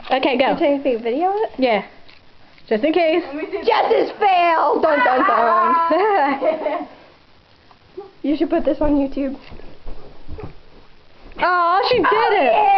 Okay, go. Can you video it? Yeah. Just in case. Jess's failed! Dun dun dun! You should put this on YouTube. Oh, she did it! Yeah.